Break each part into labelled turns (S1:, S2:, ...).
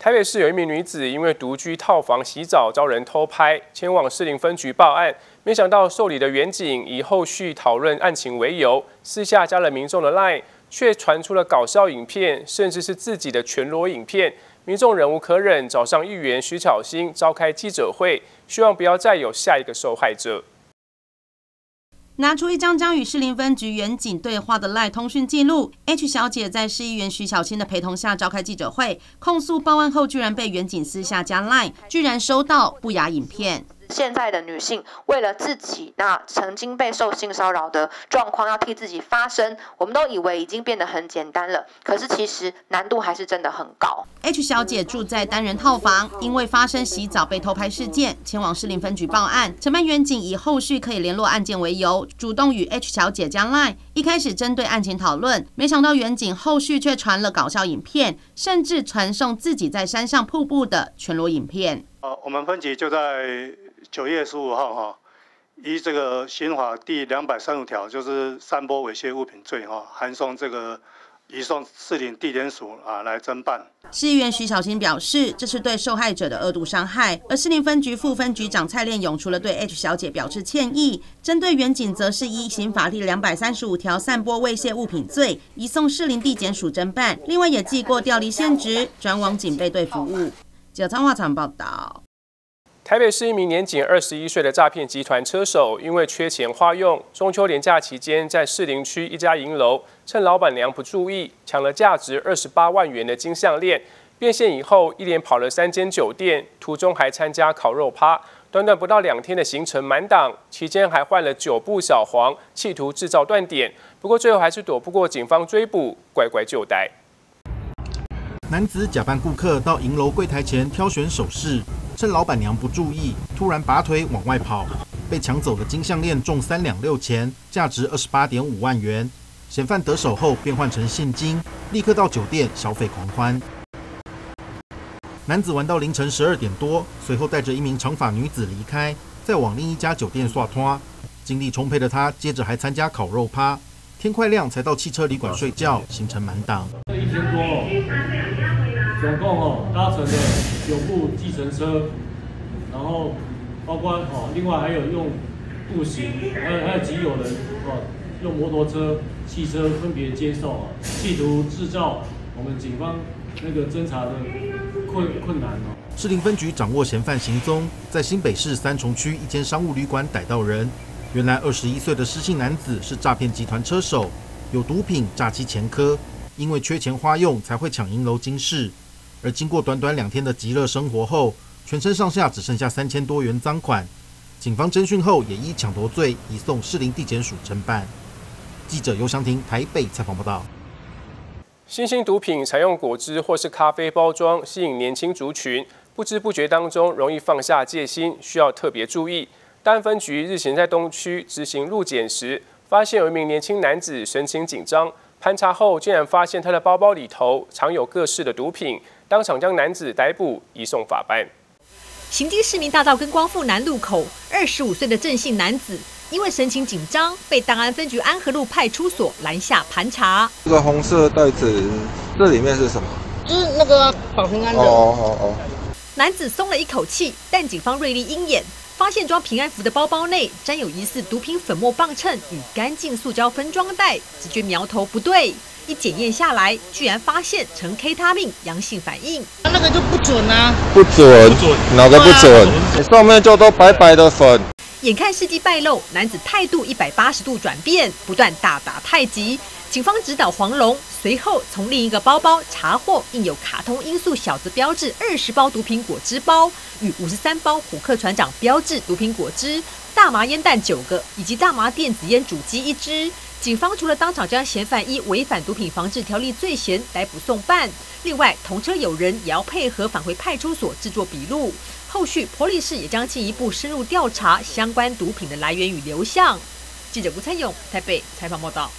S1: 台北市有一名女子因为独居套房洗澡遭人偷拍，前往士林分局报案。没想到受理的员警以后续讨论案情为由，私下加了民众的 LINE， 却传出了搞笑影片，甚至是自己的全裸影片。民众忍无可忍，找上议员徐巧芯召开记者会，希望不要再有下一个受害者。
S2: 拿出一张与士林分局员警对话的 LINE 通讯记录 ，H 小姐在市议员徐巧芯的陪同下召开记者会，控诉报案后居然被员警私下加 LINE， 居然收到不雅影片。
S3: 现在的女性为了自己那曾经被受性骚扰的状况要替自己发声，我们都以为已经变得很简单了，可是其实难度还是真的很高。
S2: H 小姐住在单人套房，因为发生洗澡被偷拍事件，前往士林分局报案。承办员警以后续可以联络案件为由，主动与 H 小姐加 LINE， 一开始针对案情讨论，没想到员警后续却传了搞笑影片，甚至传送自己在山上瀑布的全裸影片。
S4: 我们分局就在9月15号依这个刑法第235条，就是散播猥亵物品罪函送这个移送士林地检署来侦办。
S2: 市议员徐巧芯表示，这是对受害者的恶毒伤害，而士林分局副分局长蔡炼勇除了对 H 小姐表示歉意，针对员警则是依刑法第235条散播猥亵物品罪，移送士林地检署侦办，另外也记过调离现职，转往警备队服务。记者张华场报道。
S1: 台北市一名年仅21岁的诈骗集团车手，因为缺钱花用，中秋连假期间在士林区一家银楼，趁老板娘不注意，抢了价值28万元的金项链。变现以后，一连跑了3间酒店，途中还参加烤肉趴，短短不到2天的行程满档，期间还换了9部小黄，企图制造断点。不过最后还是躲不过警方追捕，乖乖就逮。
S5: 男子假扮顾客到银楼柜台前挑选首饰。趁老板娘不注意，突然拔腿往外跑，被抢走的金项链重3两6钱，价值28.5万元。嫌犯得手后变换成现金，立刻到酒店消费狂欢。男子玩到凌晨12点多，随后带着一名长发女子离开，再往另一家酒店耍拖。精力充沛的他，接着还参加烤肉趴，天快亮才到汽车旅馆睡觉，行程满档。
S6: 1天多总共搭乘的9部计程车，然后包括另外还有用步行，还有几有人用摩托车、汽车分别接受企图制造我们警方那个侦查的困难
S5: 士林分局掌握嫌犯行踪，在新北市三重区一间商务旅馆逮到人。原来21岁的施姓男子是诈骗集团车手，有毒品、诈欺前科，因为缺钱花用才会抢银楼金饰。而经过短短2天的极乐生活后，全身上下只剩下3000多元赃款。警方侦讯后也依抢夺罪移送士林地检署侦办。记者尤祥廷台北采访报道。
S1: 新兴毒品采用果汁或是咖啡包装，吸引年轻族群，不知不觉当中容易放下戒心，需要特别注意。大安分局日前在东区执行路检时，发现有一名年轻男子神情紧张，盘查后竟然发现他的包包里头藏有各式的毒品。当场将男子逮捕，移送法办。
S7: 行经市民大道跟光复南路口，25岁的郑姓男子因为神情紧张，被大安分局安和路派出所拦下盘查。
S8: 这个红色袋子，这里面是什么？
S9: 就是那个保平安的。
S7: 男子松了一口气，但警方锐利鹰眼，发现装平安符的包包内沾有疑似毒品粉末磅秤与干净塑胶分装袋，直觉苗头不对。一检验下来，居然发现呈 K 他命阳性反应，
S9: 那个就不准啊！
S8: 不准，哪个不准？你上面就都白白的粉。
S7: 眼看事迹败露，男子态度180度转变，不断大打太极。警方指导黄龙，随后从另一个包包查获印有卡通罂粟小子标志20包毒品果汁包，与53包虎克船长标志毒品果汁，大麻烟弹9个，以及大麻电子烟主机1支。警方除了当场将嫌犯依违反毒品防治条例罪嫌逮捕送办，另外同车友人也要配合返回派出所制作笔录。后续波利士也将进一步深入调查相关毒品的来源与流向。记者吴参勇台北采访报道。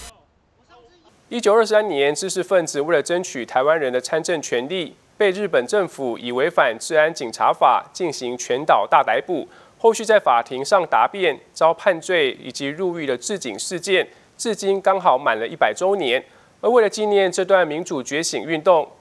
S1: 1923年，知识分子为了争取台湾人的参政权利，被日本政府以违反治安警察法进行全岛大逮捕。后续在法庭上答辩，遭判罪以及入狱的治警事件，至今刚好满了100周年。而为了纪念这段民主觉醒运动，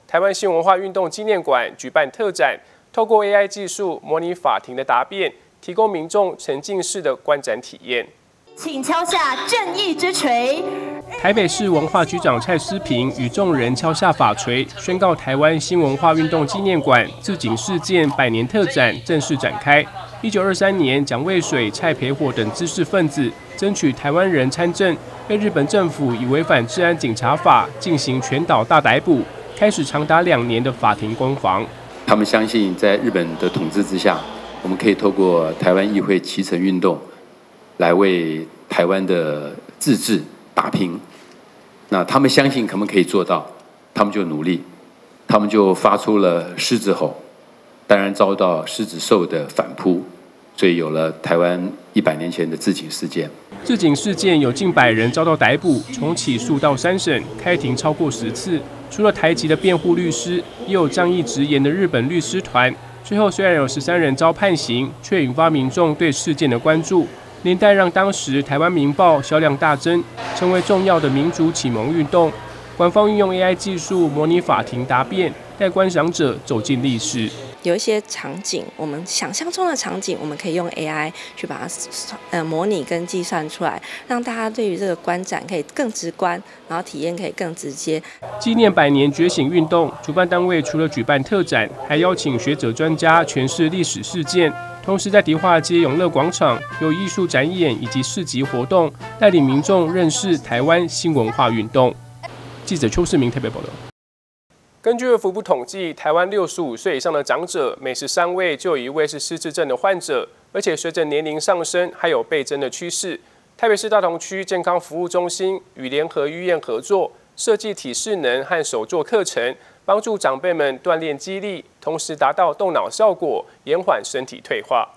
S1: 台湾新文化运动纪念馆举办特展，透过 AI 技术模拟法庭的答辩，提供民众沉浸式的观展体验。
S10: 请敲下正义之锤。
S1: 台北市文化局长蔡思平与众人敲下法锤，宣告台湾新文化运动纪念馆自警事件100年特展正式展开。1923年，蒋渭水、蔡培火等知识分子争取台湾人参政，被日本政府以违反治安警察法进行全岛大逮捕，开始长达2年的法庭攻防。
S11: 他们相信，在日本的统治之下，我们可以透过台湾议会期成运动，来为台湾的自治打拼。那他们相信他们可以做到，他们就努力，他们就发出了狮子吼，当然遭到狮子兽的反扑，所以有了台湾100年前的自警事件。
S1: 自警事件有近100人遭到逮捕，从起诉到3审，开庭超过10次。除了台籍的辩护律师，也有仗义直言的日本律师团。最后虽然有13人遭判刑，却引发民众对事件的关注，连带让当时台湾民报销量大增，成为重要的民主启蒙运动。官方运用 AI 技术模拟法庭答辩，带观赏者走进历史。
S12: 有一些场景，我们想象中的场景，我们可以用 AI 去把它模拟跟计算出来，让大家对于这个观展可以更直观，然后体验可以更直接。
S1: 纪念100年觉醒运动，主办单位除了举办特展，还邀请学者专家诠释历史事件。同时，在迪化街永乐广场有艺术展演以及市集活动，带领民众认识台湾新文化运动。记者邱世明台北报道。根据卫福部统计，台湾65岁以上的长者，每13位就有1位是失智症的患者，而且随着年龄上升，还有倍增的趋势。台北市大同区健康服务中心与联合医院合作，设计体适能和手作课程，帮助长辈们锻炼肌力，同时达到动脑效果，延缓身体退化。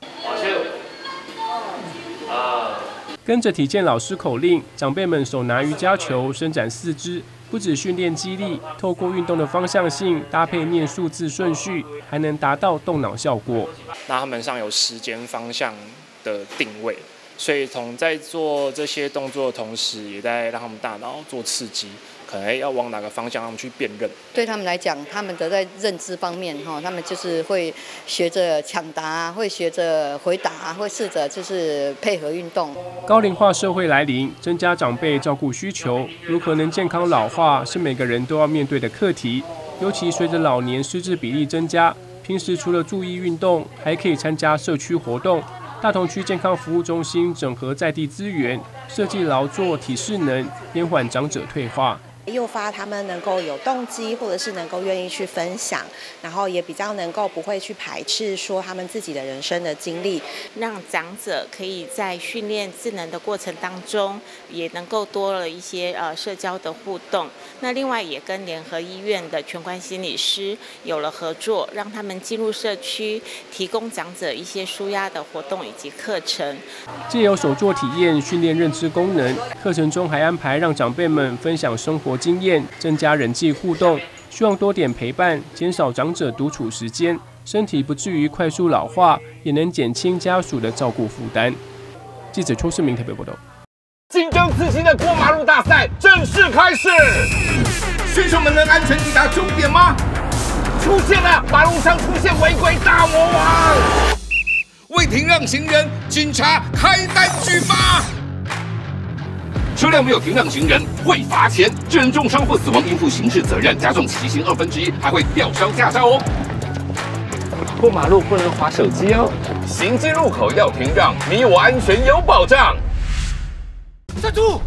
S1: 跟着体健老师口令，长辈们手拿瑜伽球，伸展四肢。不只训练肌力，透过运动的方向性搭配念数字顺序，还能达到动脑效果。
S13: 那他们上有时间方向的定位，所以在做这些动作的同时，也在让他们大脑做刺激，可能要往哪个方向，他们去辨认。
S14: 对他们来讲，他们的在认知方面，他们就是会学着抢答，会学着回答，会试着就是配合运动。
S1: 高龄化社会来临，增加长辈照顾需求，如何能健康老化，是每个人都要面对的课题。尤其随着老年失智比例增加，平时除了注意运动，还可以参加社区活动。大同区健康服务中心整合在地资源，设计劳作体适能，延缓长者退化。
S15: 诱发他们能够有动机，或者是能够愿意去分享，然后也比较能够不会去排斥说他们自己的人生的经历，
S16: 让长者可以在训练智能的过程当中，也能够多了一些社交的互动。那另外也跟联合医院的全观心理师有了合作，让他们进入社区，提供长者一些抒压的活动以及课程。
S1: 藉由手作体验训练认知功能，课程中还安排让长辈们分享生活经验，增加人际互动，希望多点陪伴，减少长者独处时间，身体不至于快速老化，也能减轻家属的照顾负担。记者邱世明台北报道。
S17: 竞争刺激的过马路大赛正式开始，选手们能安全抵达终点吗？出现了，马路上出现违规大魔王，未停让行人，警察开单举发。车辆没有停让行人会罚钱，致人重伤或死亡应负刑事责任，加重其刑1/2，还会吊销驾照哦。过马路不能滑手机哦，行经路口要停让，你我安全有保障。站住！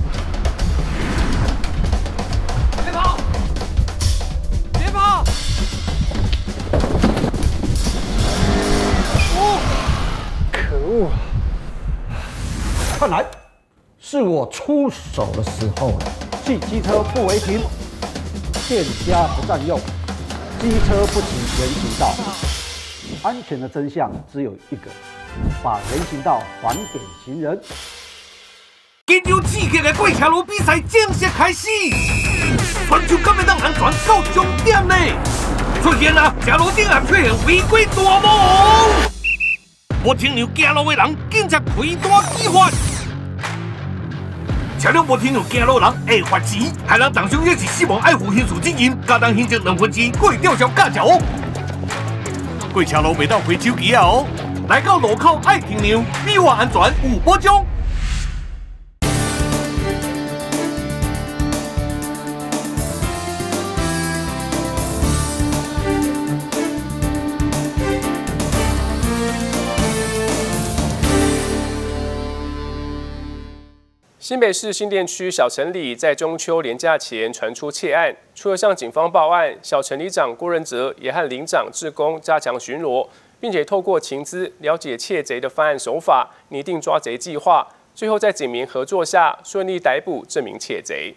S17: 别跑！别跑！
S18: 可恶！看来是我出手的时候了。汽机车不违停，店家不占用，机车不行人行道。安全的真相只有一个：把人行道还给行人。
S17: 今朝刺激的过桥路比赛正式开始，全球敢要让人传到终点呢？出现了桥路顶也出现违规大魔王，无停留行路的人警察开单举发。 车辆无停让行路人会罚钱，害人当伤也是死亡爱护刑事责任，加重刑责2分之1，过吊销驾照。过车路袂当开手机哦，来到路口爱停让，比我安全有保障。
S1: 新北市新店区小城里在中秋连假前传出窃案，除了向警方报案，小城里长郭仁哲也和里长志工加强巡逻，并且透过情资了解窃贼的犯案手法，拟定抓贼计划，最后在警民合作下顺利逮捕这名窃贼。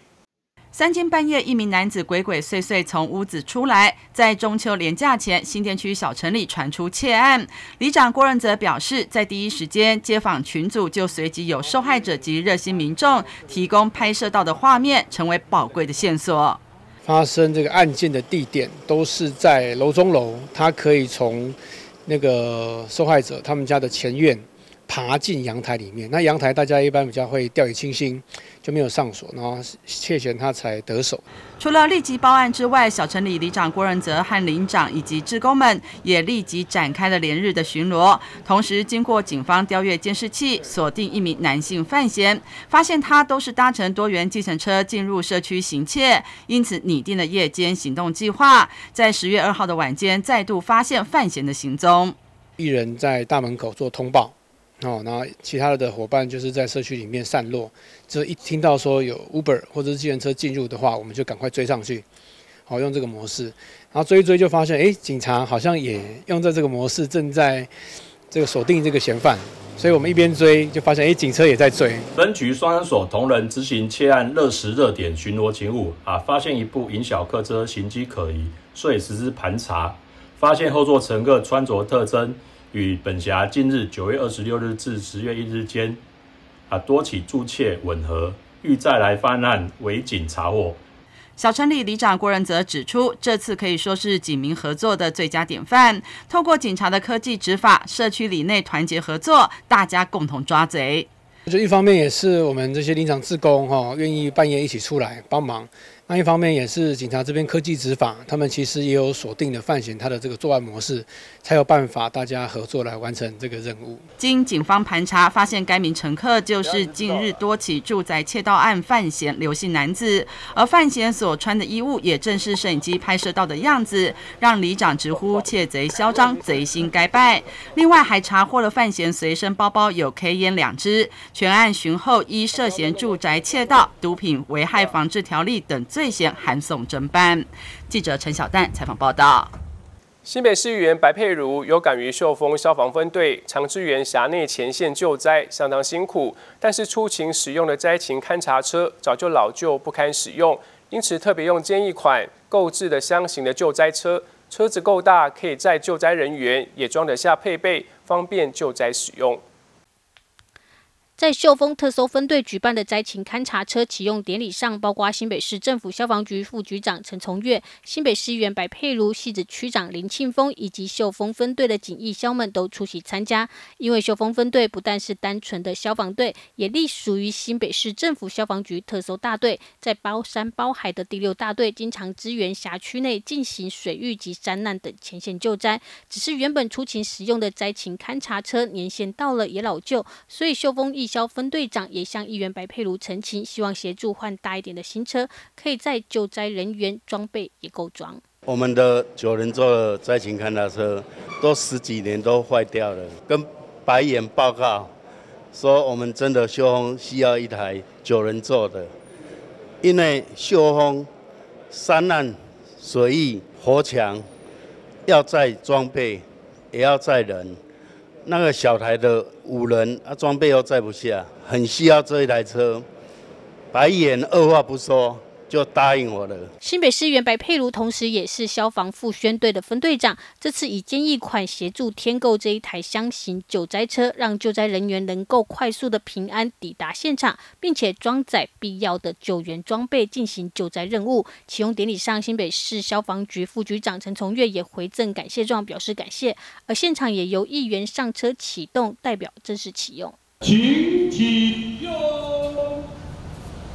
S2: 3更半夜，一名男子鬼鬼祟祟从屋子出来，在中秋连假前，新店区小城里传出窃案。里长郭仁哲表示，在第一时间，街坊群组就随即有受害者及热心民众提供拍摄到的画面，成为宝贵的线索。
S19: 发生这个案件的地点都是在楼中楼，他可以从那个受害者他们家的前院爬进阳台里面。那阳台大家一般比较会掉以轻心，就没有上锁，然后窃嫌他才得手。
S2: 除了立即报案之外，小城里里长郭仁哲和邻长以及志工们也立即展开了连日的巡逻。同时，经过警方调阅监视器，锁定一名男性犯嫌，发现他都是搭乘多元计程车进入社区行窃，因此拟定了夜间行动计划。在10月2号的晚间，再度发现犯嫌的行踪。
S19: 一人在大门口做通报。然后其他的伙伴就是在社区里面散落，就一听到说有 Uber 或者是计程车进入的话，我们就赶快追上去，好用这个模式。然后追一追就发现，警察好像也用在这个模式，正在这个锁定这个嫌犯，所以我们一边追就发现，警车也在追。
S20: 分局双安所同仁执行窃案热时热点巡逻勤务，发现一部银小客车行迹可疑，所以实施盘查，发现后座乘客穿着特征与本辖近日9月26日至10月1日间，多起驻窃吻合，欲再来犯案，为警查获。
S2: 小城里里长郭仁哲指出，这次可以说是警民合作的最佳典范。透过警察的科技执法，社区里内团结合作，大家共同抓贼。
S19: 就一方面也是我们这些里长志工愿意半夜一起出来帮忙。那一方面也是警察这边科技执法，他们其实也有锁定的犯嫌他的这个作案模式，才有办法大家合作来完成这个任务。
S2: 经警方盘查，发现该名乘客就是近日多起住宅窃盗案犯嫌刘姓男子，而犯嫌所穿的衣物也正是摄影机拍摄到的样子，让里长直呼窃贼嚣张，贼心该败。另外还查获了犯嫌随身包包有 K 烟2支，全案巡后依涉嫌住宅窃盗、毒品危害防治条例等罪嫌函送侦办。记者陈小蛋采访报道。
S1: 新北市议员白佩如有感于秀峰消防分队常支援辖内前线救灾，相当辛苦，但是出勤使用的灾情勘察车早就老旧不堪使用，因此特别用坚毅款购置的箱型的救灾车，车子够大，可以载救灾人员，也装得下配备，方便救灾使用。
S21: 在秀峰特搜分队举办的灾情勘察车启用典礼上，包括新北市政府消防局副局长陈从月、新北市议员白佩如、汐止区长林庆峰以及秀峰分队的警义消们都出席参加。因为秀峰分队不但是单纯的消防队，也隶属于新北市政府消防局特搜大队，在包山包海的第6大队经常支援辖区内进行水域及山难等前线救灾。只是原本出勤使用的灾情勘察车年限到了也老旧，所以秀峰义消分队长也向议员白佩如陈情，希望协助换大一点的新车，可以在救灾人员装备也够装。
S22: 我们的9人座的灾情勘察车都10几年都坏掉了，跟白眼报告说我们真的秀峰需要一台9人座的，因为秀峰山难、水域、火墙要载装备，也要载人。那个小台的5人装备又载不下，很需要这一台车。白眼二话不说就答应我了。
S21: 新北市议员白佩如同时也是消防副宣队的分队长，这次以坚毅款协助添购这一台箱型救灾车，让救灾人员能够快速的平安抵达现场，并且装载必要的救援装备进行救灾任务。启用典礼上，新北市消防局副局长陈从月也回赠感谢状，表示感谢。而现场也由议员上车启动，代表正式启用。
S23: 请启用。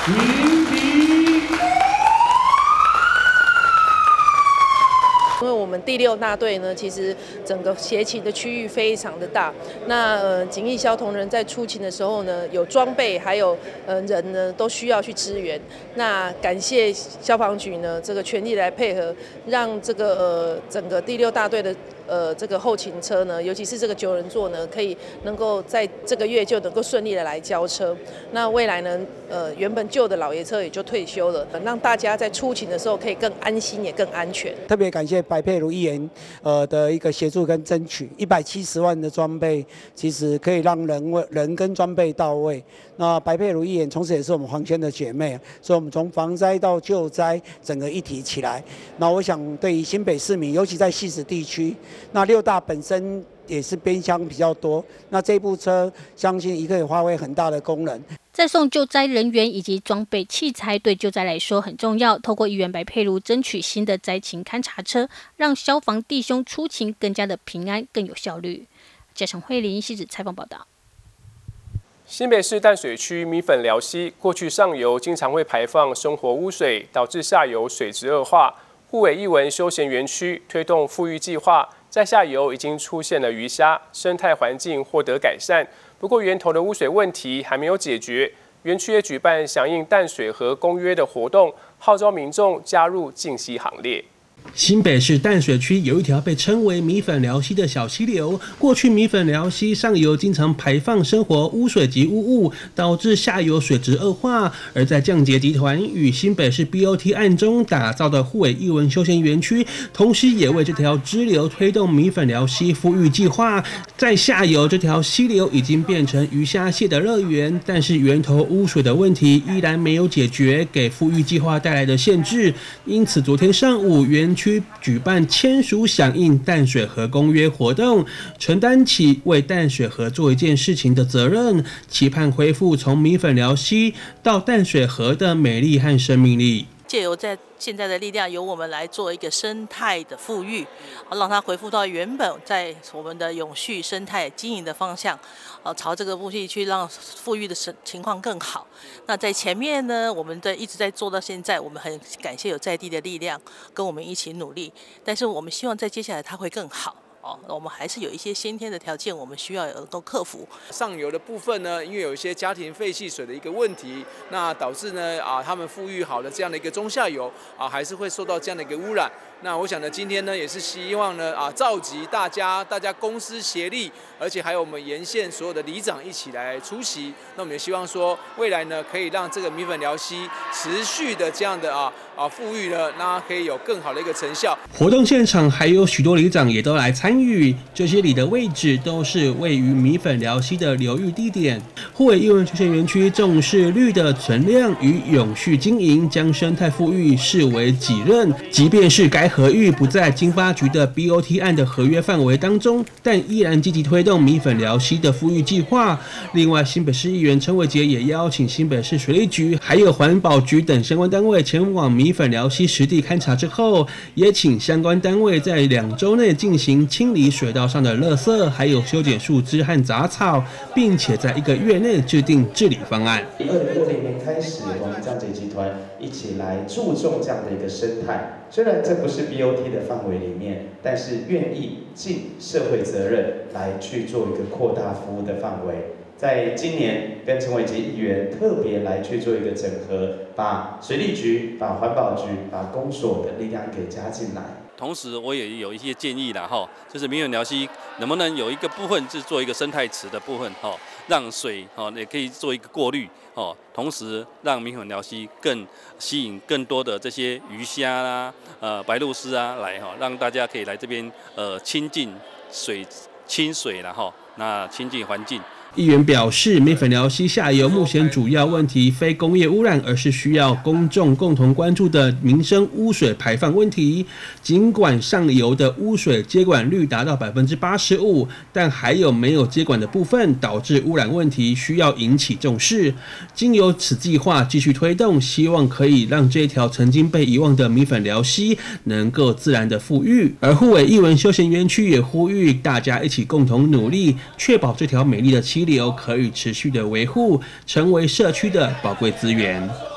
S3: 因为我们第6大队呢，其实整个协勤的区域非常的大。那警役消同仁在出勤的时候呢，有装备还有人呢，都需要去支援。那感谢消防局呢，这个全力来配合，让这个整个第6大队的这个后勤车呢，尤其是这个9人座呢，能够在这个月就能够顺利的来交车。那未来呢，原本旧的老爷车也就退休了，让大家在出勤的时候可以更安心，也更安全。
S4: 特别感谢白佩如议员的一个协助跟争取，170万的装备，其实可以让人跟装备到位。那白佩如议员同时也是我们黄轩的姐妹，所以我们从防灾到救灾整个一体起来。那我想对于新北市民，尤其在汐止地区，那6大本身也是边乡比较多，那这部车相信也可以发挥很大的功能。
S21: 再送救灾人员以及装备器材对救灾来说很重要。透过议员白佩如争取新的灾情勘察车，让消防弟兄出勤更加的平安、更有效率。嘉诚慧琳汐止采访报道。
S1: 新北市淡水区米粉寮溪过去上游经常会排放生活污水，导致下游水质恶化。护尾艺文休闲园区推动复育计划，在下游已经出现了鱼虾，生态环境获得改善。不过源头的污水问题还没有解决，园区也举办响应淡水河公约的活动，号召民众加入净溪行列。
S23: 新北市淡水区有一条被称为米粉寮溪的小溪流，过去米粉寮溪上游经常排放生活污水及污物，导致下游水质恶化。而在降捷集团与新北市 BOT 案中打造的护尾艺文休闲园区，同时也为这条支流推动米粉寮溪复育计划。在下游这条溪流已经变成鱼虾蟹的乐园，但是源头污水的问题依然没有解决，给复育计划带来的限制。因此昨天上午园区举办签署响应淡水河公约活动，承担起为淡水河做一件事情的责任，期盼恢复从米粉寮溪到淡水河的美丽和生命力。
S24: 借由在现在的力量，由我们来做一个生态的复育，让它恢复到原本在我们的永续生态经营的方向，朝这个目的去让复育的情况更好。那在前面呢，我们一直在做到现在，我们很感谢有在地的力量跟我们一起努力，但是我们希望在接下来它会更好。我们还是有一些先天的条件，我们需要能够克服。
S25: 上游的部分呢，因为有一些家庭废弃水的一个问题，那导致呢他们富裕好的这样的一个中下游还是会受到这样的一个污染。那我想呢，今天呢也是希望呢召集大家公私协力，而且还有我们沿线所有的里长一起来出席。那我们也希望说，未来呢可以让这个米粉寮溪持续的这样的富裕呢，那可以有更好的一个成效。
S23: 活动现场还有许多里长也都来参与，这些里的位置都是位于米粉寮溪的流域地点。护尾艺文休闲园区重视绿的存量与永续经营，将生态富裕视为己任。即便是该河域不在经发局的 BOT 案的合约范围当中，但依然积极推动米粉寮溪的富裕计划。另外，新北市议员陈伟杰也邀请新北市水利局还有环保局等相关单位前往米粉寮溪实地勘察之后，也请相关单位在2周内进行清理水道上的垃圾，还有修剪树枝和杂草，并且在1个月内制定治理方案。
S26: 2020年开始，我们降捷集团一起来注重这样的一个生态。虽然这不是 BOT 的范围里面，但是愿意尽社会责任来去做一个扩大服务的范围。在今年跟陈伟杰议员特别来去做一个整合，把水利局、把环保局、把公所的力量给加进来。
S27: 同时，我也有一些建议啦，就是米粉寮溪能不能有一个部分是做一个生态池的部分，让水也可以做一个过滤，同时让米粉寮溪更吸引更多的这些鱼虾啦、白鹭鸶来，让大家可以来这边亲近水、清水啦，那亲近环境。
S23: 议员表示，米粉寮溪下游目前主要问题非工业污染，而是需要公众共同关注的民生污水排放问题。尽管上游的污水接管率达到85%，但还有没有接管的部分，导致污染问题需要引起重视。经由此计划继续推动，希望可以让这条曾经被遗忘的米粉寮溪能够自然的复育。而护尾艺文休闲园区也呼吁大家一起共同努力，确保这条美丽的溪流可以持续的维护，成为社区的宝贵资源。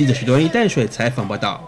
S23: 记者许多人淡水采访报道。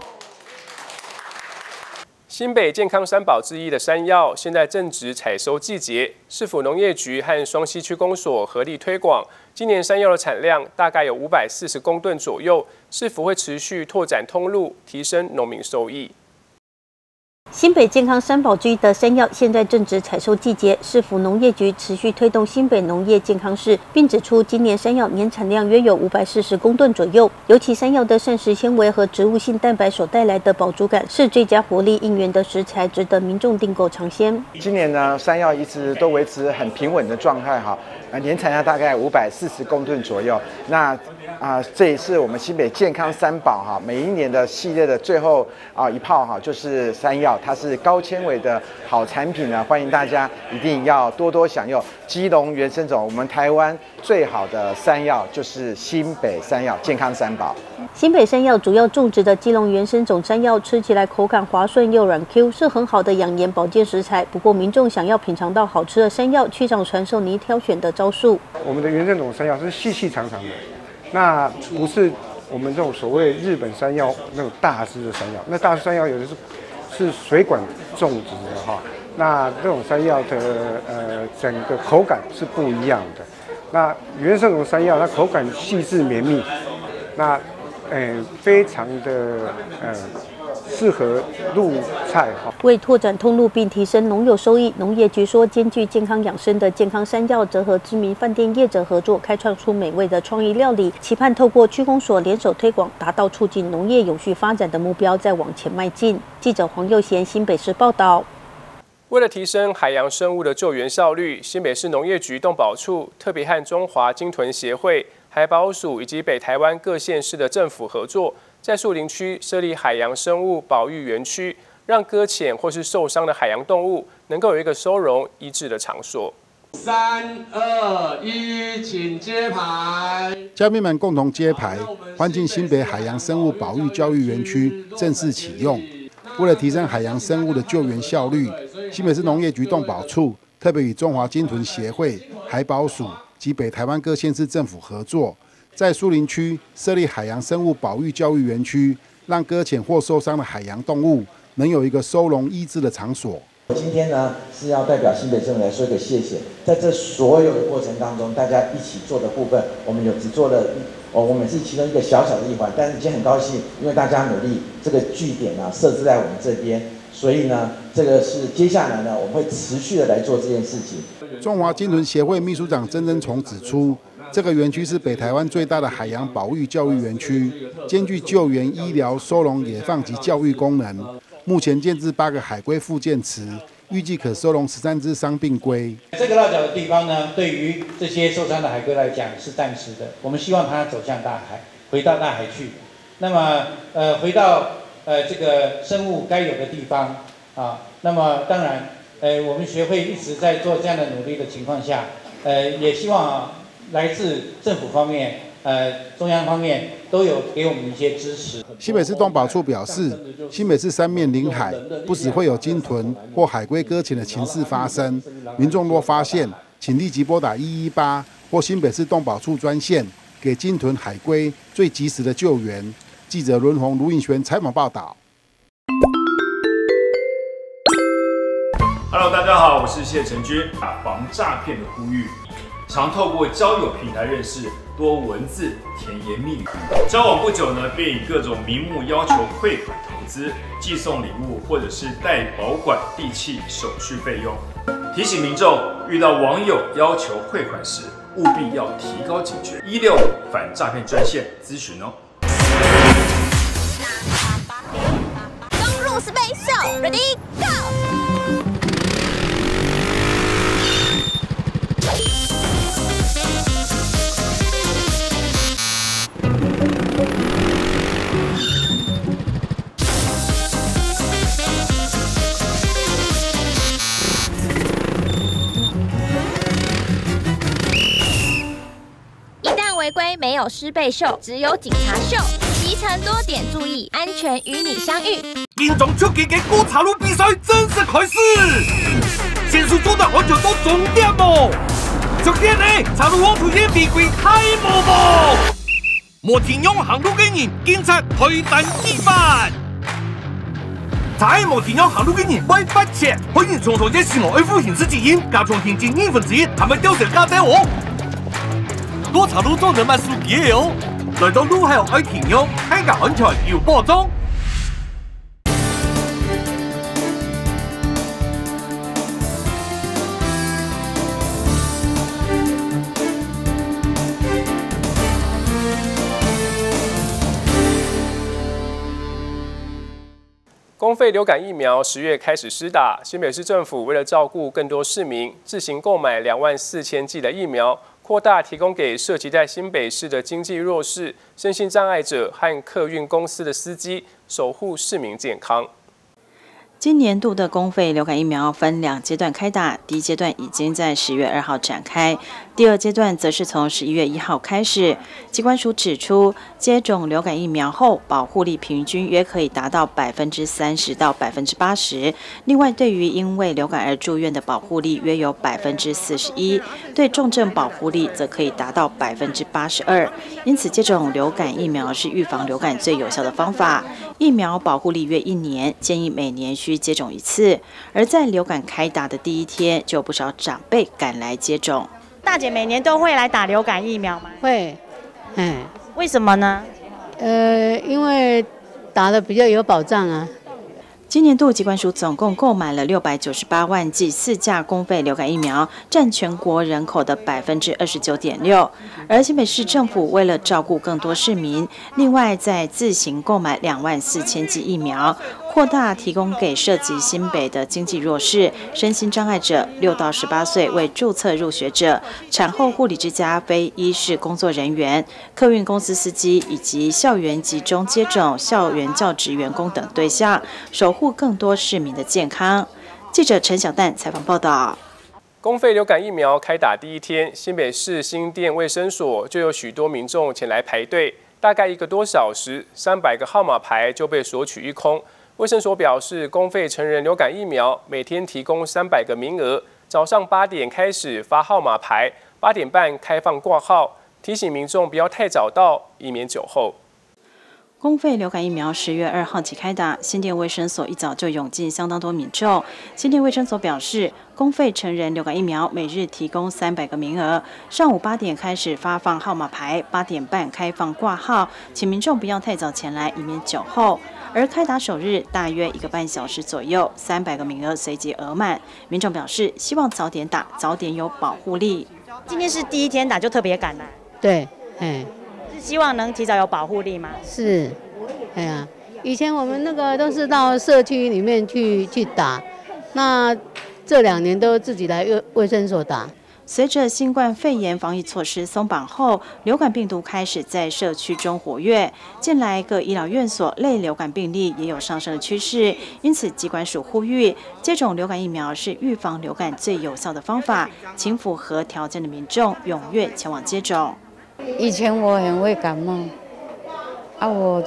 S1: 新北健康三宝之一的山药，现在正值采收季节，市府农业局和双溪区公所合力推广。今年山药的产量大概有540公吨左右，市府会持续拓展通路，提升农民收益。
S5: 新北健康三宝之一的山药，现在正值采收季节，市府农业局持续推动新北农业健康市，并指出今年山药年产量约有540公吨左右。尤其山药的膳食纤维和植物性蛋白所带来的饱足感，是最佳活力应援的食材，值得民众订购尝鲜。
S6: 今年呢，山药一直都维持很平稳的状态哈，年产量大概540公吨左右。那这也是我们新北健康三宝哈，每一年的系列的最后一炮哈，就是山药，它是高纤维的好产品呢，欢迎大家一定要多多享用。基隆原生种，我们台湾最好的山药就是新北山药健康三宝。
S5: 新北山药主要种植的基隆原生种山药，吃起来口感滑顺又软 Q， 是很好的养颜保健食材。不过民众想要品尝到好吃的山药，区长传授你挑选的招数。
S7: 我们的原生种山药是细细长长的。那不是我们这种所谓日本山药那种大枝的山药，那大枝山药有的是水管种植的哈，那这种山药的整个口感是不一样的。那原生种山药它口感细致绵密，那非常的适合入菜哈。
S5: 为拓展通路并提升农友收益，农业局说，兼具健康养生的健康山药，则和知名饭店业者合作，开创出美味的创意料理，期盼透过区公所联手推广，达到促进农业永续发展的目标，再往前迈进。记者黄佑贤新北市报道。
S1: 为了提升海洋生物的救援效率，新北市农业局动保处特别和中华鲸豚协会、海保署以及北台湾各县市的政府合作，在树林区设立海洋生物保育园区，让搁浅或是受伤的海洋动物能够有一个收容医治的场所。
S8: 3、2、1，请接牌。
S9: 嘉宾们共同接牌，欢庆新北海洋生物保育教育园区正式启用。为了提升海洋生物的救援效率，新北市农业局动保处特别与中华鲸豚协会、海保署及北台湾各县市政府合作，在树林区设立海洋生物保育教育园区，让搁浅或受伤的海洋动物能有一个收容医治的场所。
S10: 今天呢是要代表新北政府来说一个谢谢，在这所有的过程当中，大家一起做的部分，我们只做了我们是其中一个小小的一环，但是已经很高兴，因为大家努力，这个据点设置在我们这边，所以呢，这个是接下来呢我们会持续的来做这件事情。
S9: 中华鲸豚协会秘书长曾真崇指出，这个园区是北台湾最大的海洋保育教育园区，兼具救援、医疗、收容、野放及教育功能。目前建置8个海龟复健池，预计可收容13只伤病龟。
S11: 这个落脚的地方呢，对于这些受伤的海龟来讲是暂时的，我们希望它走向大海，回到大海去。那么回到这个生物该有的地方啊。那么当然我们学会一直在做这样的努力的情况下，也希望来自政府方面。中央方面都有给我们一些支持。
S9: 新北市动保处表示，新北市三面临海，不只会有鲸豚或海龟搁浅的情事发生，民众若发现，请立即拨打118或新北市动保处专线，给鲸豚、海龟最及时的救援。记者伦宏、卢颖璇采访报道。
S28: Hello， 大家好，我是谢承军。防诈骗的呼吁，常透过交友平台认识。多文字甜言蜜语，交往不久呢，便以各种名目要求汇款投资、寄送礼物，或者是代保管地契手续费用。提醒民众，遇到网友要求汇款时，务必要提高警觉，165反诈骗专线咨询哦。
S29: 登入Space Show，Ready Go！违规没有师备秀，只有警察秀。骑乘多点注意，安全与你相遇。
S17: 民众出击嘅过马路比赛正式开始，限速中的环球都终点哦。重点呢，马路网出现违规太模糊。 无停用行路嘅人，警察推弹击办。在无停用行路嘅人违法前，可以从从这事务 A 刑事指引，加重行政1/1，他们调查家底我。多查路做人民司机哦，来到路还有爱停用，大家安全有保障。
S1: 公费流感疫苗10月开始施打，新北市政府为了照顾更多市民，自行购买24000剂的疫苗，扩大提供给涉及在新北市的经济弱势、身心障碍者和客运公司的司机，守护市民健康。
S2: 今年度的公费流感疫苗分2阶段开打，第一阶段已经在10月2号展开，第二阶段则是从11月1号开始。疾管署指出，接种流感疫苗后，保护力平均约可以达到30%到80%。另外，对于因为流感而住院的保护力约有41%，对重症保护力则可以达到82%。因此，接种流感疫苗是预防流感最有效的方法。疫苗保护力约1年，建议每年需接种1次。而在流感开打的第一天，就有不少长辈赶来接种。
S12: 大姐每年都会来打流感疫苗吗？
S13: 会，
S12: 为什么呢？
S13: 因为打的比较有保障啊。
S2: 今年度疾管署总共购买了698万剂4价公费流感疫苗，占全国人口的29.6%。而新北市政府为了照顾更多市民，另外再自行购买24000剂疫苗，扩大提供给涉及新北的经济弱势、身心障碍者、6到18岁为注册入学者、产后护理之家非医事工作人员、客运公司司机以及校园集中接种校园教职员工等对象，守护更多市民的健康。记者陈小蛋采访报道。
S1: 公费流感疫苗开打第一天，新北市新店卫生所就有许多民众前来排队，大概1个多小时，300个号码牌就被索取一空。卫生所表示，公费成人流感疫苗每天提供300个名额，早上8点开始发号码牌，8点半开放挂号，提醒民众不要太早到，以免久候。
S2: 公费流感疫苗10月2号起开打，新店卫生所一早就涌进相当多民众。新店卫生所表示，公费成人流感疫苗每日提供300个名额，上午8点开始发放号码牌，8点半开放挂号，请民众不要太早前来，以免久候。而开打首日大约1个半小时左右，300个名额随即额满。民众表示，希望早点打，早点有保护力。
S12: 今天是第一天打，就特别赶来。
S13: 对，
S12: 是希望能提早有保护力吗？
S13: 是，以前我们那个都是到社区里面去打，那这2年都自己来卫生所打。
S2: 随着新冠肺炎防疫措施松绑后，流感病毒开始在社区中活跃。近来各医疗院所类流感病例也有上升的趋势，因此疾管署呼吁，接种流感疫苗是预防流感最有效的方法，请符合条件的民众踊跃前往接种。
S13: 以前我很会感冒，我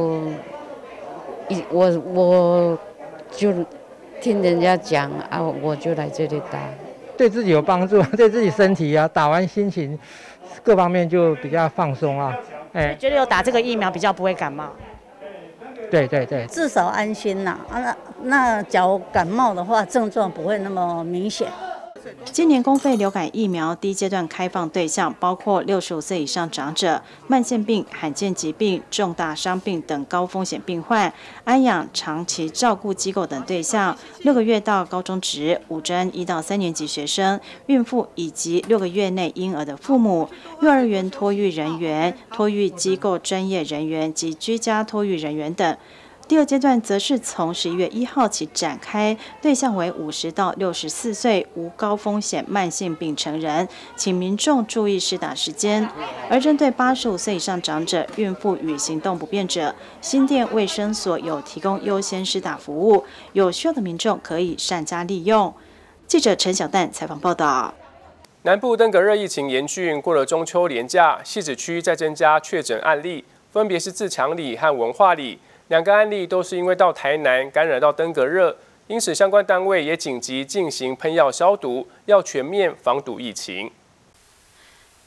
S13: 就听人家讲我就来这里打。
S14: 对自己有帮助，对自己身体打完心情各方面就比较放松啊。
S12: 觉得有打这个疫苗比较不会感冒。
S14: 对，
S13: 至少安心啦。那假如感冒的话，症状不会那么明显。
S2: 今年公费流感疫苗第一阶段开放对象包括65岁以上长者、慢性病、罕见疾病、重大伤病等高风险病患、安养长期照顾机构等对象、6个月到高中职、5专1到3年级学生、孕妇以及6个月内婴儿的父母、幼儿园托育人员、托育机构专业人员及居家托育人员等。第二阶段则是从11月1号起展开，对象为50到64岁无高风险慢性病成人，请民众注意施打时间。而针对85岁以上长者、孕妇与行动不便者，新店卫生所有提供优先施打服务，有需要的民众可以善加利用。记者陈小蛋采访报道。
S1: 南部登革热疫情严峻，过了中秋连假，汐止区再增加确诊案例，分别是自强里和文化里。2个案例都是因为到台南感染到登革热，因此相关单位也紧急进行喷药消毒，要全面防堵疫情。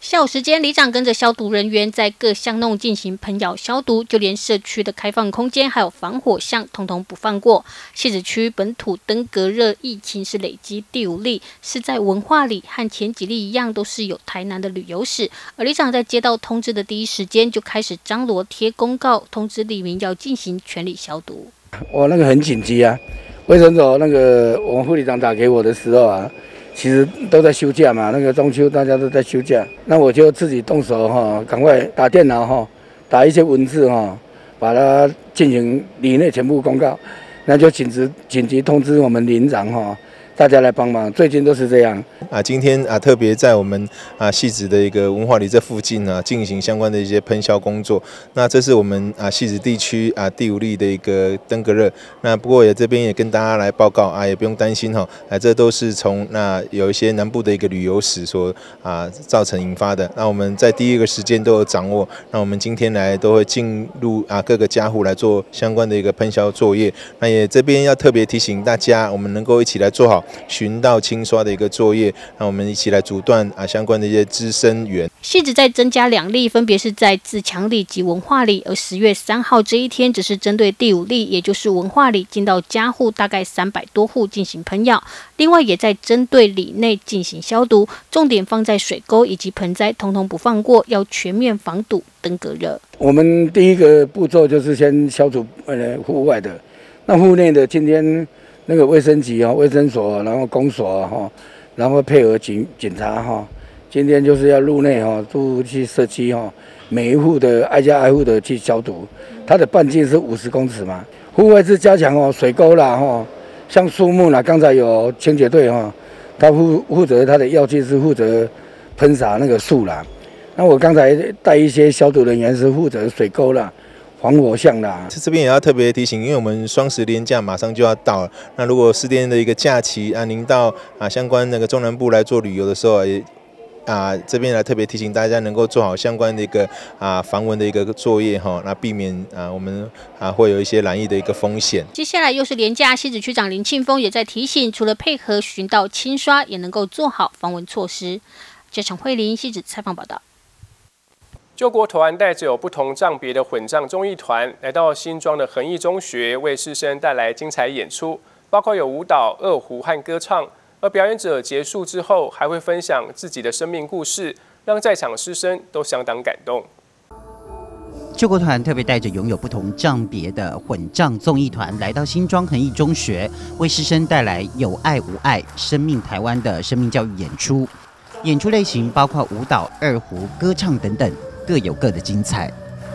S5: 下午时间，里长跟着消毒人员在各巷弄进行喷药消毒，就连社区的开放空间还有防火巷，统统不放过。汐止区本土登革热疫情是累积第5例，是在文化里，和前几例一样，都是有台南的旅游史。而里长在接到通知的第一时间，就开始张罗贴公告，通知里民要进行全力消毒。
S3: 我那个很紧急啊，卫生所那个我们副里长打给我的时候啊。其实都在休假嘛，那个中秋大家都在休假，那我就自己动手哈，赶快打电脑哈，打一些文字哈，把它进行里内全部公告，那就紧急通知我们邻长哈，大家来帮忙。最近都是这样
S4: 啊，今天啊特别在我们汐止的一个文化里这附近进行相关的一些喷销工作。那这是我们汐止地区第5例的一个登革热。那不过这边也跟大家来报告也不用担心哈，这都是从有一些南部的一个旅游史所造成引发的。那我们在第一个时间都有掌握，那我们今天来都会进入各个家户来做相关的一个喷销作业。那也这边要特别提醒大家，我们能够一起来做好巡倒清刷的一个作业，让我们一起来阻断相关的一些滋生源。
S5: 汐止再增加2例，分别是在自强里及文化里，而10月3号这一天只是针对第5例，也就是文化里进到家户大概300多户进行喷药，另外也在针对里内进行消毒，重点放在水沟以及盆栽，统统不放过，要全面防堵登革热。
S3: 我们第一个步骤就是先消除户外的，那户内的今天那个卫生局卫生所，然后公所然后配合警察今天就是要入内都去社区每一户的挨家挨户的去消毒，它的半径是50公尺嘛。户外是加强水沟啦像树木啦，刚才有清洁队他负责他的药剂是负责喷洒那个树啦。那我刚才带一些消毒人员是负责水沟啦。防火巷啦，
S4: 这边也要特别提醒，因为我们双10连假马上就要到了。那如果10天的一个假期您到相关那个中南部来做旅游的时候，这边来特别提醒大家能够做好相关的一个防蚊的一个作业那避免我们会有一些染疫的一个风险。
S5: 接下来又是连假，汐止区长林庆丰也在提醒，除了配合巡倒清刷，也能够做好防蚊措施。这场慧玲汐止采访报道。
S1: 救国头案带着有不同障别的混障综艺团来到新庄的恒毅中学，为师生带来精彩演出，包括有舞蹈、二胡和歌唱。而表演者结束之后，还会分享自己的生命故事，让在场师生都相当感动。
S15: 救国团特别带着拥有不同障别的混障综艺团来到新庄恒毅中学，为师生带来有爱无爱、生命台湾的生命教育演出。演出类型包括舞蹈、二胡、歌唱等等。各有各的精彩。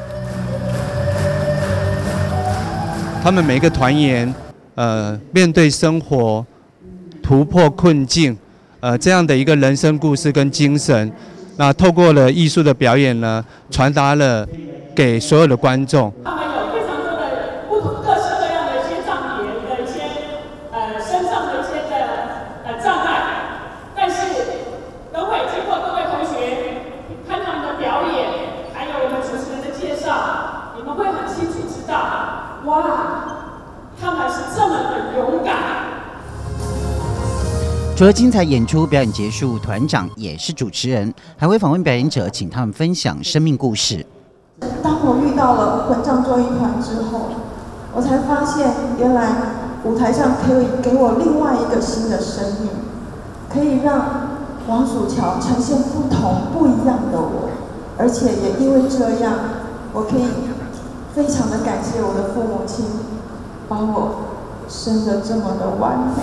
S16: 他们每个团员，面对生活、突破困境，这样的一个人生故事跟精神，那透过了艺术的表演呢，传达了给所有的观众。
S18: 他们有非常多的各式各样的一些障别的一些身上的一些的障碍，但是等会经过各位同学看他们的表演，还有我们主持人的介绍，你们会很清楚知道，哇，他们是这么的勇敢。
S15: 除了精彩演出，表演结束，团长也是主持人，还会访问表演者，请他们分享生命故事。
S19: 当我遇到了混障综艺团之后，我才发现原来舞台上可以给我另外一个新的生命，可以让王蜀乔呈现不一样的我，而且也因为这样，我可以非常的感谢我的父母亲，把我生得这么的完美。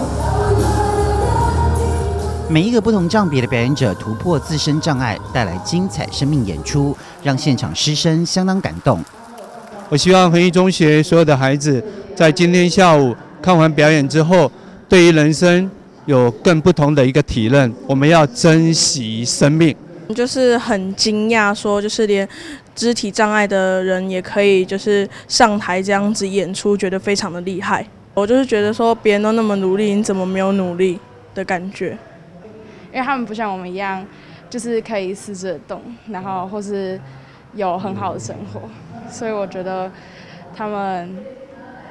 S15: 每一个不同障别的表演者突破自身障碍，带来精彩生命演出，让现场师生相当感动。
S16: 我希望恒毅中学所有的孩子在今天下午看完表演之后，对于人生有更不同的一个体认。我们要珍惜生命。
S20: 就是很惊讶，说就是连肢体障碍的人也可以就是上台这样子演出，觉得非常的厉害。我就是觉得说别人都那么努力，你怎么没有努力的感觉？
S21: 因为他们不像我们一样，就是可以四肢动，然后或是有很好的生活，所以我觉得他们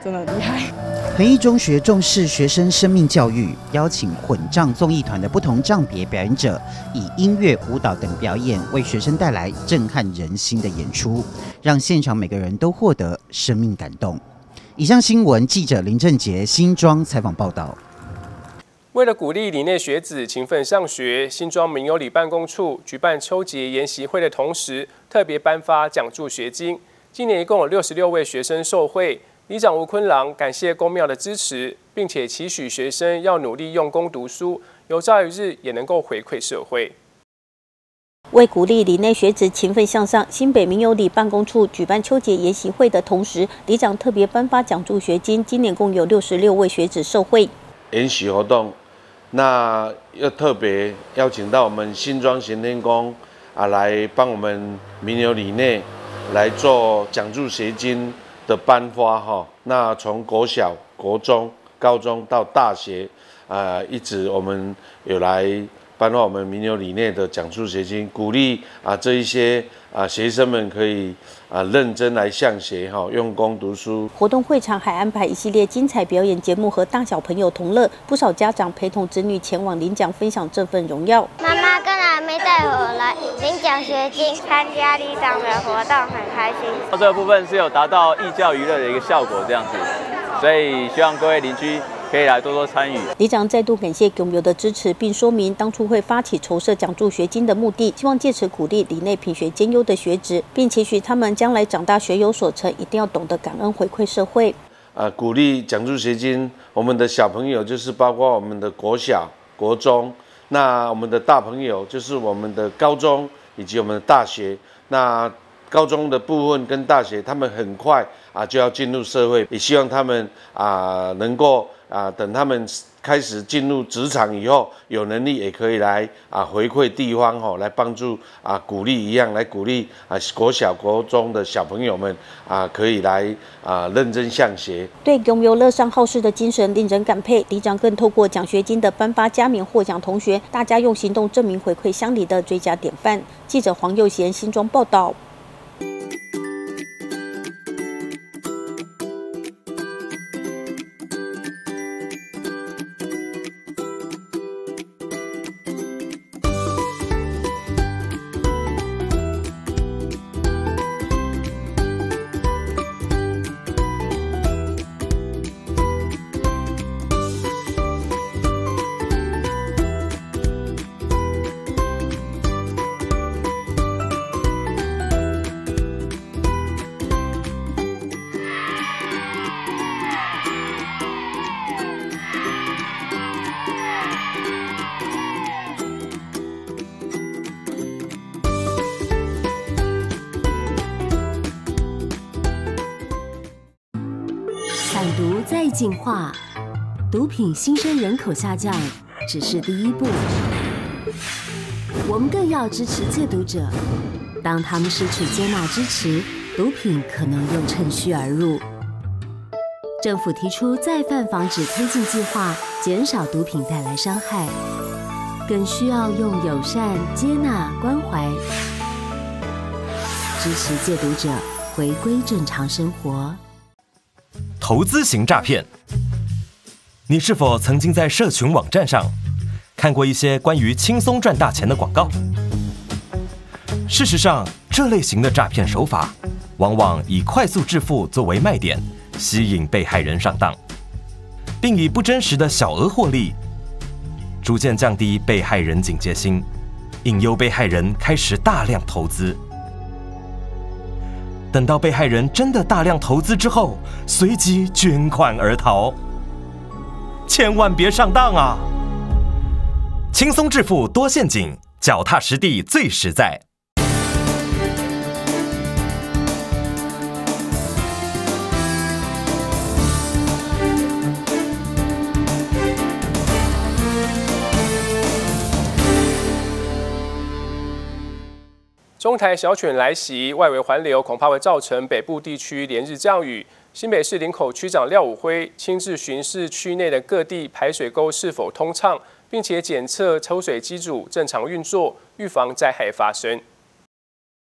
S21: 真的厉害。
S15: 恒毅中学重视学生生命教育，邀请混账综艺团的不同账别表演者，以音乐、舞蹈等表演为学生带来震撼人心的演出，让现场每个人都获得生命感动。以上新闻记者林正杰新庄采访报道。
S1: 为了鼓励里内学子勤奋上学，新庄民有里办公处举办秋节研习会的同时，特别颁发奖助学金。今年一共有66位学生受惠。里长吴坤郎感谢公庙的支持，并且期许学生要努力用功读书，有朝一日也能够回馈社会。
S5: 为鼓励里内学子勤奋向上，新北民有里办公处举办秋节研习会的同时，里长特别颁发奖助学金，今年共有66位学子受惠。
S6: 研习活动，那又特别邀请到我们新庄行天宫来帮我们民有里内来做奖助学金的颁发哈。那从国小、国中、高中到大学，一直我们有来颁发我们民有里内的奖助学金，鼓励这一些学生们可以认真来向学哈，用功读书。
S5: 活动会场还安排一系列精彩表演节目和大小朋友同乐，不少家长陪同子女前往领奖，分享这份荣耀。
S7: 妈妈跟阿妹带我来领奖学金，参加里长的活动很开心。
S8: 这个部分是有达到寓教于乐的一个效果，这样子，所以希望各位邻居可以来多多参与。
S5: 里长再度感谢公庙的支持，并说明当初会发起筹设奖助学金的目的，希望借此鼓励里内品学兼优的学子，并期许他们将来长大学有所成，一定要懂得感恩回馈社会。
S6: 鼓励奖助学金，我们的小朋友就是包括我们的国小、国中，那我们的大朋友就是我们的高中以及我们的大学。那高中的部分跟大学，他们很快就要进入社会，也希望他们能够等他们开始进入职场以后，有能力也可以来回馈地方吼，来帮助鼓励一样来鼓励国小国中的小朋友们可以来认真向学。
S5: 对公庙乐善好施的精神令人感佩，里长更透过奖学金的颁发加冕获奖同学，大家用行动证明回馈乡里的最佳典范。记者黄佑贤新庄报道。
S22: 反毒再进化，毒品新生人口下降只是第一步，我们更要支持戒毒者。当他们失去接纳支持，毒品可能又趁虚而入。政府提出再犯防止推进计划，减少毒品带来伤害，更需要用友善、接纳、关怀，支持戒毒者回归正常生活。
S23: 投资型诈骗，你是否曾经在社群网站上看过一些关于轻松赚大钱的广告？事实上，这类型的诈骗手法往往以快速致富作为卖点，吸引被害人上当，并以不真实的小额获利，逐渐降低被害人警戒心，引诱被害人开始大量投资。等到被害人真的大量投资之后，随即捐款而逃。千万别上当啊！轻松致富多陷阱，脚踏实地最实在。
S1: 中台小犬来袭，外围环流恐怕会造成北部地区连日降雨。新北市林口区长廖武辉亲自巡视区内的各地排水沟是否通畅，并且检测抽水机组正常运作，预防灾害发生。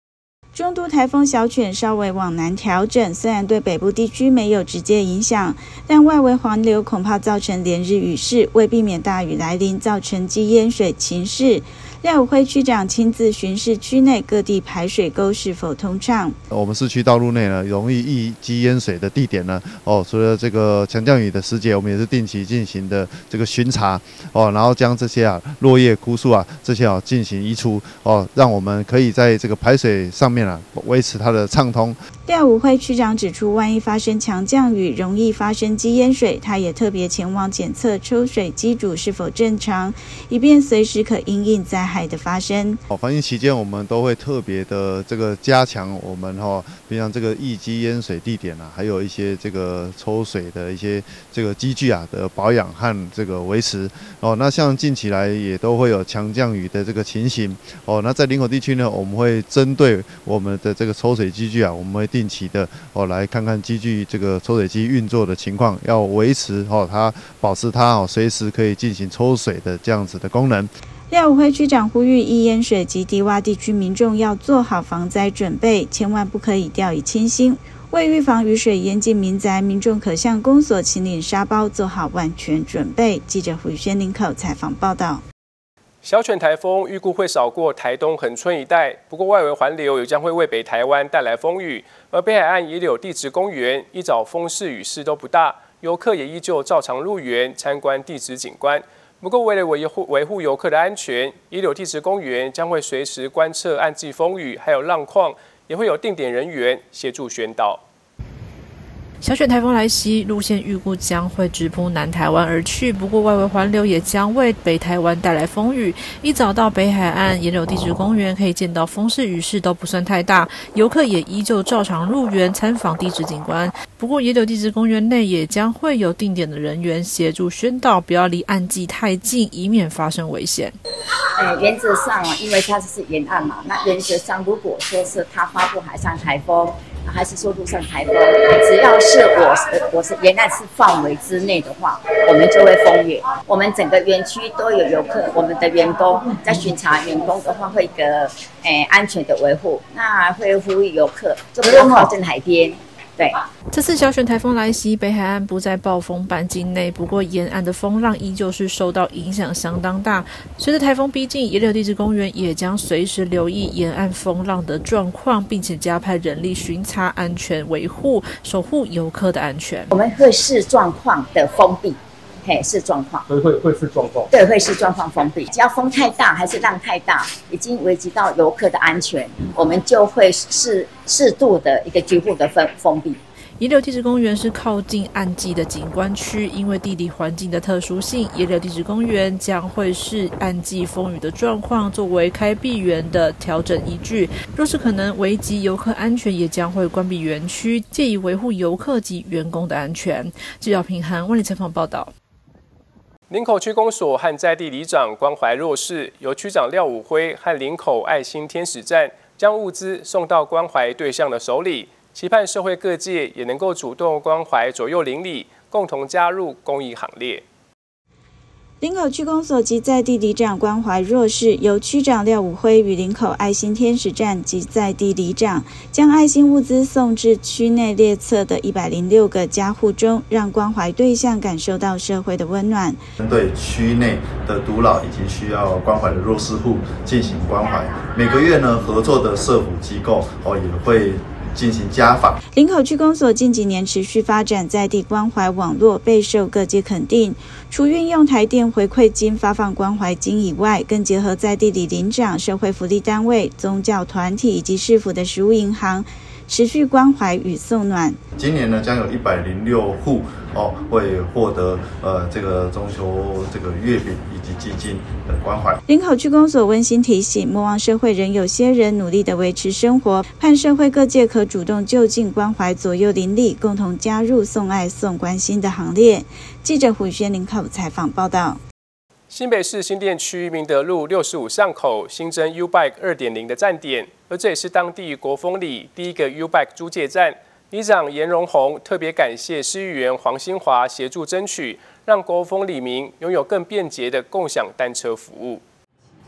S2: 中度台风小犬稍微往南调整，虽然对北部地区没有直接影响，但外围环流恐怕造成连日雨势，为避免大雨来临造成积淹水情势，廖武辉区长亲自巡视区内各地排水沟是否通畅。
S9: 我们市区道路内呢，容易易积淹水的地点呢，除了这个强降雨的时节，我们也是定期进行的这个巡查然后将这些落叶、枯树这些进行移除让我们可以在这个排水上面维持它的畅通。
S2: 廖武辉区长指出，万一发生强降雨，容易发生积淹水，他也特别前往检测抽水机组是否正常，以便随时可因应灾害的发生。
S9: 防疫期间，我们都会特别的这个加强我们平常这个易积淹水地点还有一些这个抽水的一些这个机具的保养和这个维持那像近期来也都会有强降雨的这个情形那在林口地区呢，我们会针对我们的这个抽水机具我们会定期的来看看机具这个抽水机运作的情况，要维持它保持它随时可以进行抽水的这样子的功能。
S2: 廖武辉区长呼吁易淹水及低洼地区民众要做好防灾准备，千万不可以掉以轻心。为预防雨水淹进民宅，民众可向公所请领沙包，做好万全准备。记者胡宇轩林口采访报道。
S1: 小犬台风预估会扫过台东恒春一带，不过外围环流也将会为北台湾带来风雨，而北海岸也有地质公园，一早风势雨势都不大，游客也依旧照常入园参观地质景观。不过为了维护游客的安全，野柳地质公园将会随时观测岸际风雨还有浪况，也会有定点人员协助宣导。
S10: 小犬台风来袭，路线预估将会直扑南台湾而去，不过外围环流也将为北台湾带来风雨。一早到北海岸野柳地质公园可以见到风势雨势都不算太大，游客也依旧照常入园参访地质景观。不过野柳地质公园内也将会有定点的人员协助宣导，不要离岸际太近，以免发生危险。
S11: 原则上因为它是沿岸嘛，那原则上如果说是它发布海上台风，还是说陆上台风，只要是我是沿岸是范围之内的话，我们就会封园。我们整个园区都有游客，我们的员工在巡查，员工的话会一个安全的维护，那会呼吁游客就不用靠近海边。对，
S10: 这次小犬台风来袭，北海岸不在暴风半径内，不过沿岸的风浪依旧是受到影响相当大。随着台风逼近，野柳地质公园也将随时留意沿岸风浪的状况，并且加派人力巡查安全维护，守护游客的安全。
S11: 我们会视状况的封闭。视状况，
S1: 所以会视状况，
S11: 对，会视状况封闭。只要风太大还是浪太大，已经危及到游客的安全，我们就会适度的一个局部的封闭。
S10: 野柳地质公园是靠近岸际的景观区，因为地理环境的特殊性，野柳地质公园将会视岸际风雨的状况作为开闭园的调整依据。若是可能危及游客安全，也将会关闭园区，借以维护游客及员工的安全。记者平涵万里采访报道。
S1: 林口区公所和在地里长关怀弱势，由区长廖武辉和林口爱心天使站将物资送到关怀对象的手里，期盼社会各界也能够主动关怀左右邻里，共同加入公益行列。
S2: 林口区公所及在地里长关怀弱势，由区长廖武辉与林口爱心天使站及在地里长将爱心物资送至区内列册的106个家户中，让关怀对象感受到社会的温暖。
S24: 针对区内的独老以及需要关怀的弱势户进行关怀，每个月呢合作的社福机构也会进行家访。
S2: 林口区公所近几年持续发展在地关怀网络，备受各界肯定。除运用台电回馈金发放关怀金以外，更结合在地里邻长、社会福利单位、宗教团体以及市府的食物银行，持续关怀与送暖。
S24: 今年呢，将有106户会获得这个中秋这个月饼以及基金的关怀。
S2: 林口区公所温馨提醒，莫忘社会仍有些人努力的维持生活，盼社会各界可主动就近关怀左右邻里，共同加入送爱送关心的行列。记者胡宇轩林口采访报道。
S1: 新北市新店区明德路65巷口新增 U-Bike 2.0 的站点，而这也是当地国风里第一个 U-Bike 租借站。里长颜荣宏特别感谢市议员黄新华协助争取，让国风里民拥有更便捷的共享单车服务。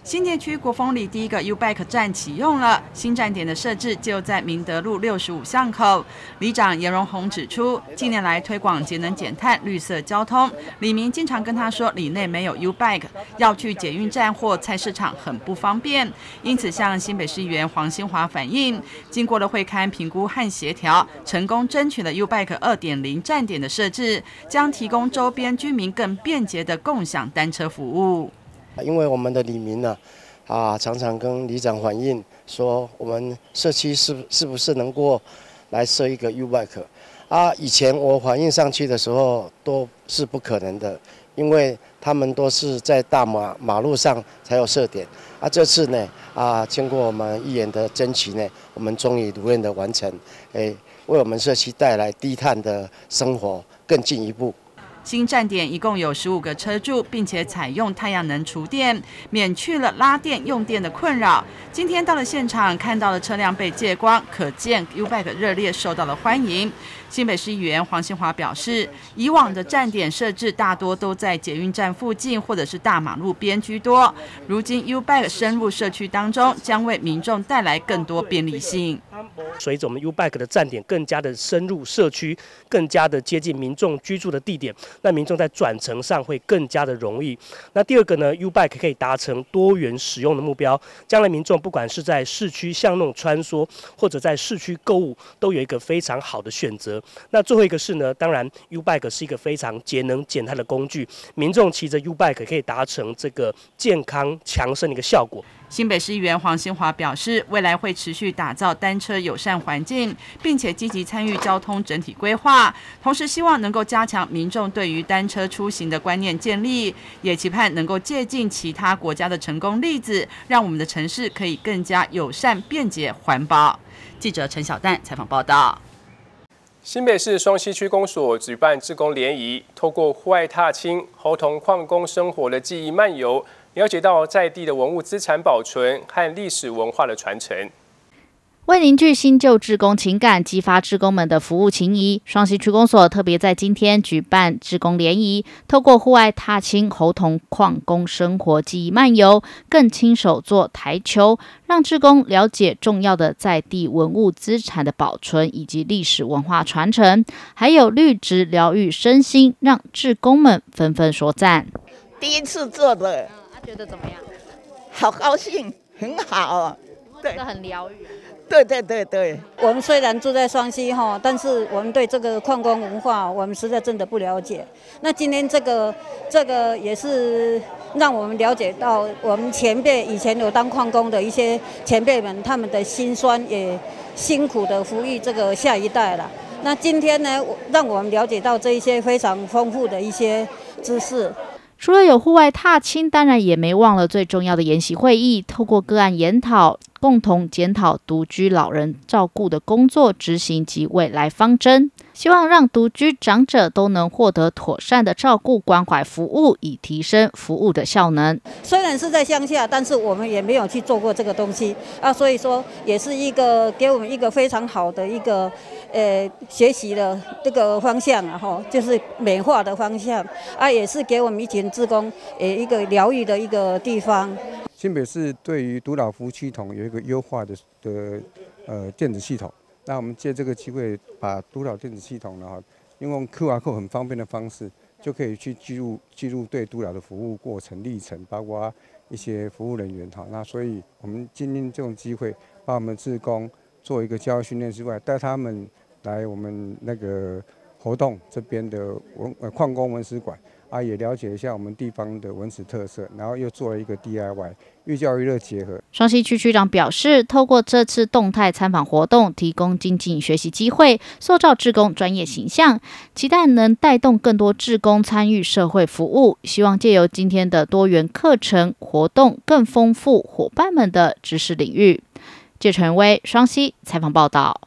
S2: 新店区国风里第一个 U-Bike 站启用了，新站点的设置就在明德路65巷口。里长严荣宏指出，近年来推广节能减碳、绿色交通，里民经常跟他说里内没有 U-Bike， 要去捷运站或菜市场很不方便，因此向新北市议员黄兴华反映，经过了会勘评估和协调，成功争取了 U-Bike 2.0 站点的设置，将提供周边居民更便捷的共享单车服务。
S12: 因为我们的里民呢，常常跟里长反映说，我们社区是不是能够来设一个 U-Bike 以前我反映上去的时候都是不可能的，因为他们都是在大马路上才有设点这次呢经过我们议员的争取呢，我们终于如愿的完成，为我们社区带来低碳的生活更进一步。
S2: 新站点一共有15个车柱，并且采用太阳能厨电，免去了拉电用电的困扰。今天到了现场，看到了车辆被借光，可见 U-Bike 热烈受到了欢迎。新北市议员黄兴华表示，以往的站点设置大多都在捷运站附近或者是大马路边居多，如今 U-Bike 深入社区当中，将为民众带来更多便利性。
S13: 随着我们 U-Bike 的站点更加的深入社区，更加的接近民众居住的地点，那民众在转乘上会更加的容易。那第二个呢 ，U-Bike 可以达成多元使用的目标，将来民众不管是在市区巷弄穿梭，或者在市区购物，都有一个非常好的选择。那最后一个是呢，当然 U-Bike 是一个非常节能减碳的工具，民众骑着 U-Bike 可以达成这个健康强身的一个效果。
S2: 新北市议员黄兴华表示，未来会持续打造单车友善环境，并且积极参与交通整体规划，同时希望能够加强民众对于单车出行的观念建立，也期盼能够借鉴其他国家的成功例子，让我们的城市可以更加友善、便捷、环保。记者陈小蛋采访报道。
S1: 新北市双溪区公所举办志工联谊，透过户外踏青、猴硐矿工生活的记忆漫游，了解到在地的文物资产保存和历史文化的传承。
S14: 为凝聚新旧志工情感，激发志工们的服务情谊，双溪区公所特别在今天举办志工联谊，透过户外踏青、猴硐矿工生活记忆漫游，更亲手做台球，让志工了解重要的在地文物资产的保存以及历史文化传承，还有绿植疗愈身心，让志工们纷纷说赞。
S17: 第一次做的，
S14: 觉得怎么样？
S17: 好高兴，很好，
S14: 对，很疗愈。
S17: 对，
S25: 我们虽然住在双溪哈，但是我们对这个矿工文化，我们实在真的不了解。那今天这个也是让我们了解到我们前辈以前有当矿工的一些前辈们，他们的辛酸也辛苦的抚育这个下一代了。那今天呢，让我们了解到这一些非常丰富的一些知识。
S14: 除了有户外踏青，当然也没忘了最重要的研习会议，透过个案研讨，共同检讨独居老人照顾的工作执行及未来方针，希望让独居长者都能获得妥善的照顾关怀服务，以提升服务的效能。
S25: 虽然是在乡下，但是我们也没有去做过这个东西所以说也是一个给我们一个非常好的一个学习的这个方向就是美化的方向也是给我们一群志工一个疗愈的一个地方。
S26: 新北市对于独老服务系统有一个优化的电子系统，那我们借这个机会把独老电子系统呢，用 QR code 很方便的方式，就可以去记录对独老的服务过程历程，包括一些服务人员那所以我们今天这种机会，把我们志工做一个教育训练之外，带他们来我们那个活动这边的矿工文史馆也了解一下我们地方的文史特色，然后又做了一个 DIY， 寓教于乐结合。
S14: 双溪区区长表示，透过这次动态参访活动，提供精进学习机会，塑造志工专业形象，期待能带动更多志工参与社会服务，希望借由今天的多元课程活动，更丰富伙伴们的知识领域。谢晨威，双溪采访报道。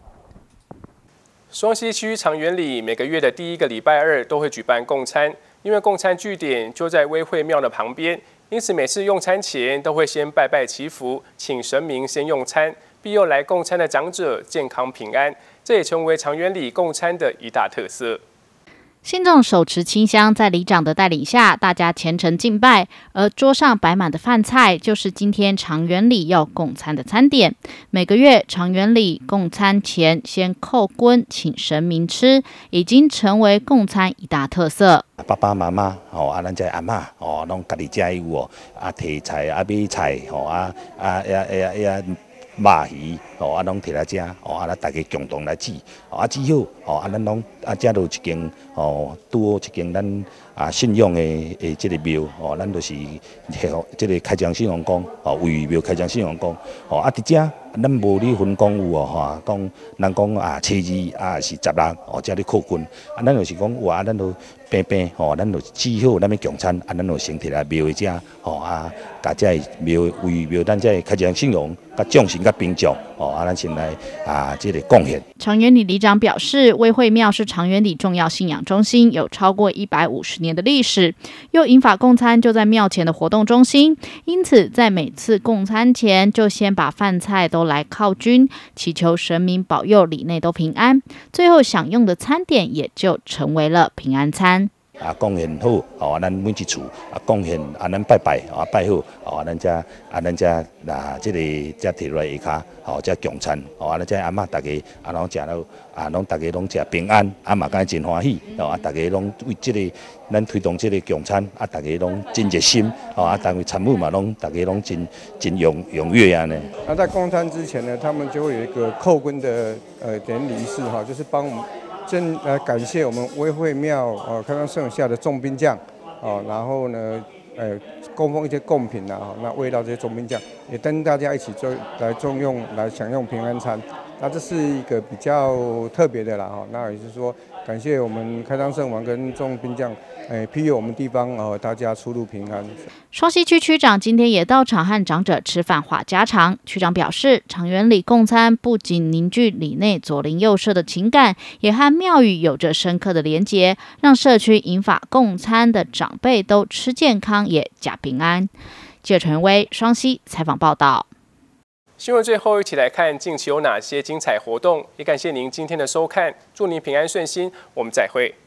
S1: 双溪区长园里每个月的第一个礼拜二都会举办共餐，因为共餐据点就在威惠庙的旁边，因此每次用餐前都会先拜拜祈福，请神明先用餐，庇佑来共餐的长者健康平安，这也成为长园里共餐的一大特色。
S14: 信众手持清香，在里长的带领下，大家虔诚敬拜。而桌上摆满的饭菜，就是今天长元里要供餐的餐点。每个月长元里供餐前，先叩觐请神明吃，已经成为供餐一大特色。
S3: 爸爸妈妈咱这阿嬷拢家己加油提菜买菜肉鱼拢摕来食咱大家共同来煮煮好咱拢食到一间拄好一间咱信仰的这个庙咱就是这个开张信仰宫为庙开张信仰宫伫遮咱无咧分公有讲咱讲初二是10人遮咧叩觐咱就是讲咱就平咱就煮好咱要供餐咱就先摕来庙的遮甲这庙为庙咱这开张信仰甲众神甲宾众咱先来这个贡献。
S14: 长元里里长表示，威惠庙是长元里重要信仰中心，有超过150年的历史。又引法供餐就在庙前的活动中心，因此在每次供餐前，就先把饭菜都来犒军，祈求神明保佑里内都平安。最后享用的餐点也就成为了平安餐。
S3: 贡献好咱每一厝贡献咱拜拜拜好咱这这个这摕落来下骹这供餐咱这阿嬷大家拢食到拢大家拢食平安嘛感觉真欢喜大家拢为这个咱推动这个供餐大家拢真热心单位参与嘛拢大家拢真踊跃安尼。
S26: 在供餐之前呢，他们就会有一个叩觐的典礼仪式就是帮我们。来感谢我们威惠庙开张圣下的重兵将然后呢供奉一些贡品那味道这些重兵将也跟大家一起来享用平安餐，那这是一个比较特别的啦那也是说感谢我们开张圣王跟重兵将庇佑我们地方大家出入平安。
S14: 双溪区区长今天也到场和长者吃饭话家常。区长表示，长元里供餐不仅凝聚里内左邻右舍的情感，也和庙宇有着深刻的连结，让社区引法供餐的长辈都吃健康也假平安。记者陈威双溪采访报道。
S1: 新闻最后一起来看近期有哪些精彩活动，也感谢您今天的收看，祝您平安顺心，我们再会。